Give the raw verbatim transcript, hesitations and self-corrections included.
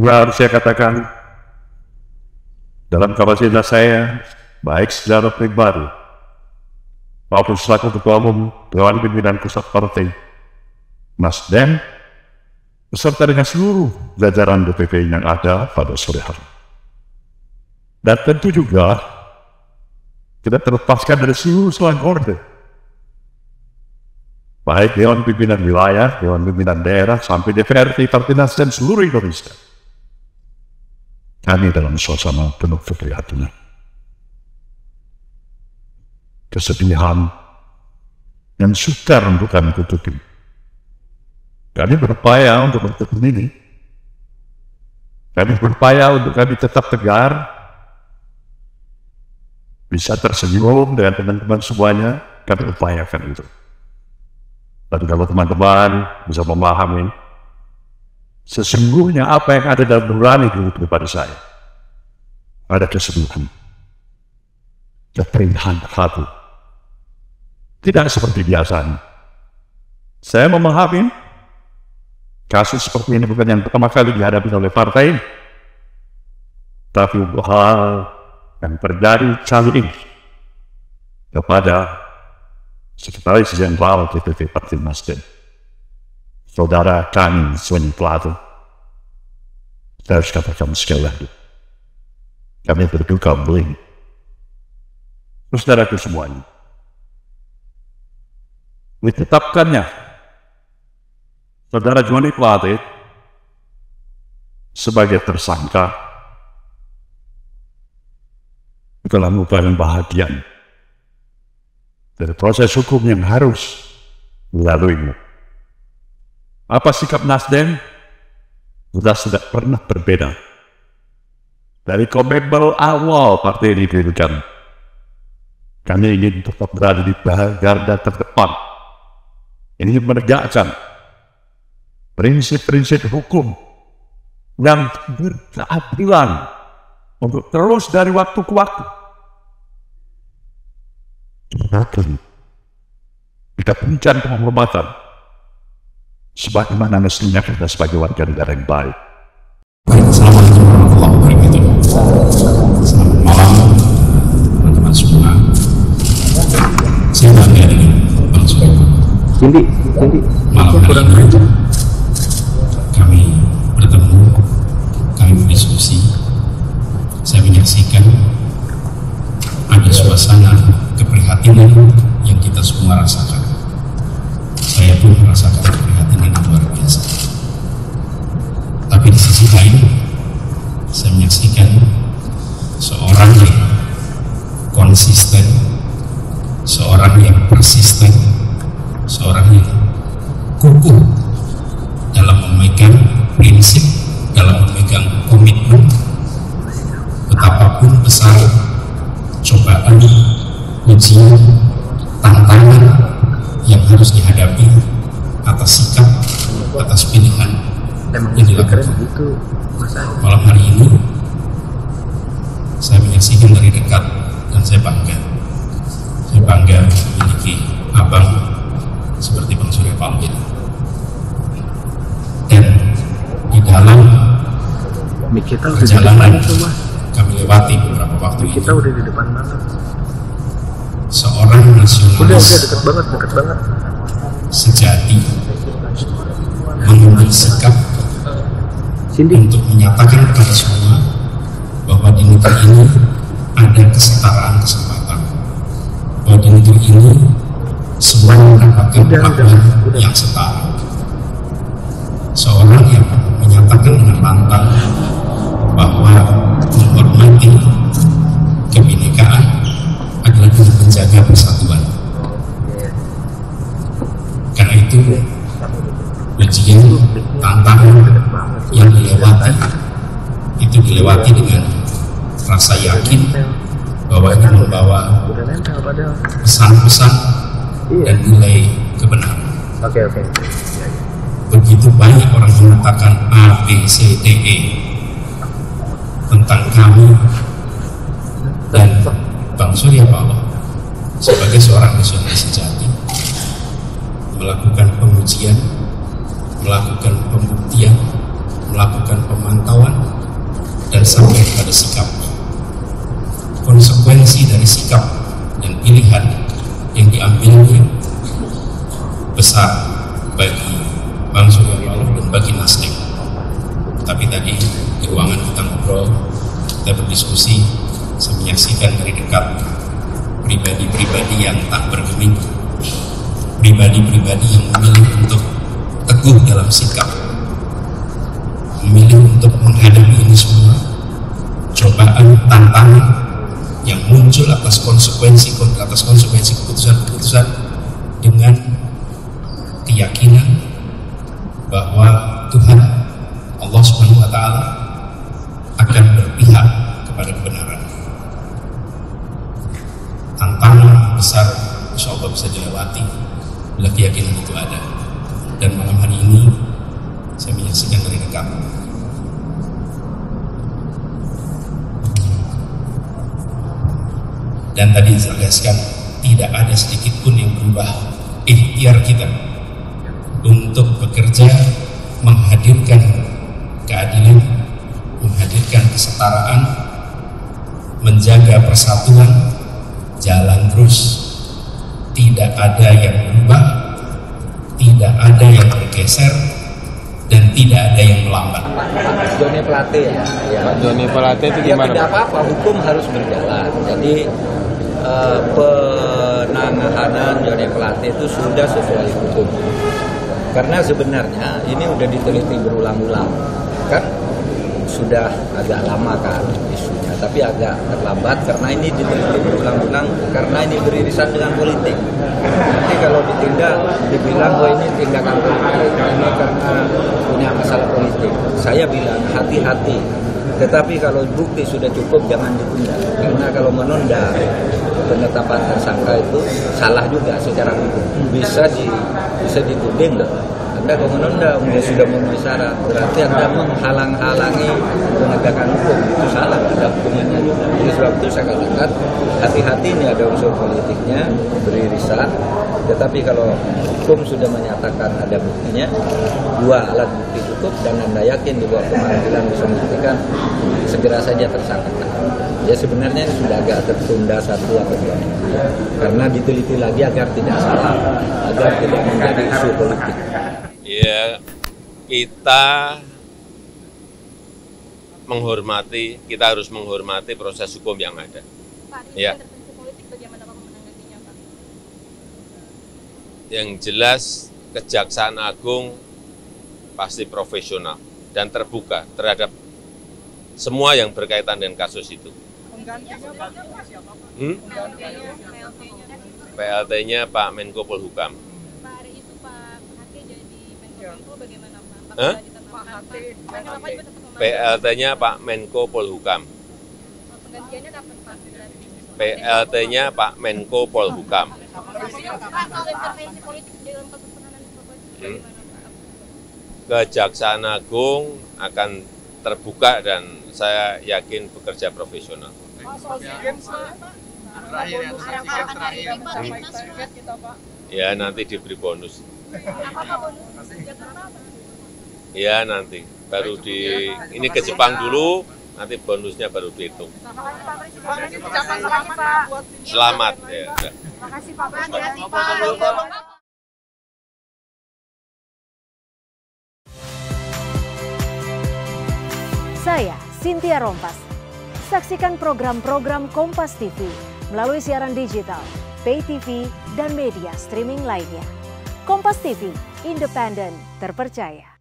Juga harus saya katakan, dalam kapasitas saya, baik secara pribadi maupun selaku Ketua Umum Dewan Pimpinan Pusat Partai Nasdem, beserta dengan seluruh jajaran D P P yang ada pada sore hari. Dan tentu juga kita terlepaskan dari seluruh selangkorde, baik Dewan Pimpinan Wilayah, Dewan Pimpinan Daerah, sampai D P R D Partai Nasdem seluruh Indonesia. Kami dalam suasana penuh keprihatinan, kesedihan, dan sukar untuk kami tutupi. Kami berupaya untuk bertemu ini. Kami berupaya untuk kami tetap tegar, bisa tersenyum dengan teman-teman semuanya. Kami upayakan itu. Dan kalau teman-teman bisa memahami, sesungguhnya apa yang ada dalam nurani daripada saya, ada kesedihan, keperindahan hati. Tidak seperti biasanya. Saya memahami kasus seperti ini bukan yang pertama kali dihadapi oleh partai ini, tapi hal yang terjadi kali ini kepada Sekretaris Jenderal D P P Partai Nasdem, saudara kami Sony Plato. Saya harus katakan sekali lagi, kami berduka beli. Saudaraku semuanya, ditetapkannya saudara Sony Plato sebagai tersangka adalah merupakan bahagian dari proses hukum yang harus dilaluinya. Apa sikap Nasdem? Sudah sudah pernah berbeda. Dari komitmen awal partai ini didirikan, kami ingin tetap berada di garda terdepan. Ini menegakkan prinsip-prinsip hukum yang berkeadilan untuk terus dari waktu ke waktu. Kita berikan penghormatan sebagaimana mestinya kita sebagai warga negara yang baik. Baik, assalamualaikum warahmatullahi wabarakatuh. Selamat malam teman-teman semua. Saya bangga dengan Bang Surepo. Jadi, jadi malam hari ini kami bertemu, kami berdiskusi. Saya menyaksikan ada suasana keprihatinan yang kita semua rasakan. Saya pun merasakan keprihatinan yang luar biasa. Tapi di sisi lain, saya menyaksikan seorang yang konsisten, seorang yang persisten, seorang yang kukuh dalam memegang prinsip, dalam memegang komitmen, betapapun besar cobaan, ujian, tantangan yang harus dihadapi atas sikap, atas pilihan yang dilakukan. Malam hari ini saya menyaksikan dari dekat dan saya bangga. Saya bangga memiliki abang seperti Bang Surya Paloh. Dan di dalam perjalanan kami lewati beberapa waktu ini, kita udah di depan mata. Seorang nasionalis udah, udah deket banget, deket banget. sejati mengambil sikap Cindy untuk menyatakan kepada semua bahwa di negeri ini ada kesetaraan kesempatan, bahwa di negeri ini semua mendapatkan perlakuan yang setara. Seorang yang menyatakan dengan lantang bahwa menghormati kebinekaan adalah untuk menjaga persatuan. Karena itu ujian, tantangan yang dilewati itu dilewati dengan rasa yakin bahwa ini membawa pesan-pesan dan nilai kebenaran. Oke oke. Begitu banyak orang mengatakan A, B, C, D, E tentang kami, dan Bang Surya Paloh sebagai seorang nasionalis sejati melakukan pengujian, melakukan pembuktian, melakukan pemantauan sampai pada sikap. Konsekuensi dari sikap dan pilihan yang diambilnya besar bagi Bang Surya Paloh dan bagi Nasdem. Tapi tadi di ruangan kita ngobrol, kita berdiskusi, saya menyaksikan dari dekat pribadi-pribadi yang tak bergeming, pribadi-pribadi yang memilih untuk teguh dalam sikap, memilih untuk menghadapi ini semua, cobaan, tantangan yang muncul atas konsekuensi atas konsekuensi keputusan-keputusan dengan keyakinan bahwa Tuhan Allah Subhanahu wa Ta'ala akan berpihak kepada kebenaran. Tantangan besar insya Allah bisa dilewati bila keyakinan itu ada. Dan malam hari ini saya menyaksikan dari dekat dan tadi ditegaskan tidak ada sedikit pun yang berubah ikhtiar kita untuk bekerja menghadirkan keadilan, menghadirkan kesetaraan, menjaga persatuan, jalan terus. Tidak ada yang berubah, tidak ada yang bergeser, dan tidak ada yang melambat. Pak Joni Plate ya. ya. Pak Joni Plate itu Ya gimana? tidak apa-apa, hukum harus berjalan. Jadi eh, penanganan Joni Plate itu sudah sesuai hukum. Karena sebenarnya ini sudah diteliti berulang-ulang. Kan sudah agak lama kan isunya, tapi agak terlambat karena ini diteliti berulang-ulang, karena ini beririsan dengan politik. Nanti kalau ditindak, dibilang bahwa ini tindakan politik, ini karena punya masalah politik. Saya bilang hati-hati. Tetapi kalau bukti sudah cukup, jangan ditunda. Karena kalau menunda penetapan tersangka itu salah juga secara hukum. Bisa di bisa dituding loh. Anda kalau menunda, Anda sudah memenuhi syarat, berarti Anda menghalang-halangi penegakan hukum. Itu salah, ada hukumannya juga. Jadi sebab itu saya katakan, hati-hati, ini ada unsur politiknya, beririsan. Tetapi kalau hukum sudah menyatakan ada buktinya, dua alat bukti cukup, dan Anda yakin di bawah pengadilan bisa membuktikan, segera saja tersangka. Ya sebenarnya ini sudah agak tertunda satu atau dua minggu, karena diteliti lagi agar tidak salah, agar tidak menjadi isu politik. Ya, kita menghormati, kita harus menghormati proses hukum yang ada. Pak, ini Ya. intervensi politik bagaimana Bapak menanggapinya, Pak? Yang jelas Kejaksaan Agung pasti profesional dan terbuka terhadap semua yang berkaitan dengan kasus itu. Hmm? P L T-nya Pak Menko Polhukam. Pak, hari itu Pak Hati jadi Menko bagaimana, Pak? Apakah Hah? ditetapkan, Pak? Panel apa juga tetap P L T-nya Pak Menko Polhukam. penggantiannya kapan, Pak? P L T-nya Pak Menko Polhukam. Pak, kalau intervensi politik dalam kasus penahanan Bapak itu Hmm. bagaimana, Pak? Kejaksaan Agung akan terbuka dan saya yakin bekerja profesional. Ya nanti diberi bonus. Ya nanti baru di ini ke Jepang dulu, nanti bonusnya baru dihitung. Selamat ya. Udah. Saya Cynthia Rompas. Saksikan program-program Kompas T V melalui siaran digital, pay T V, dan media streaming lainnya. Kompas T V, independen, terpercaya.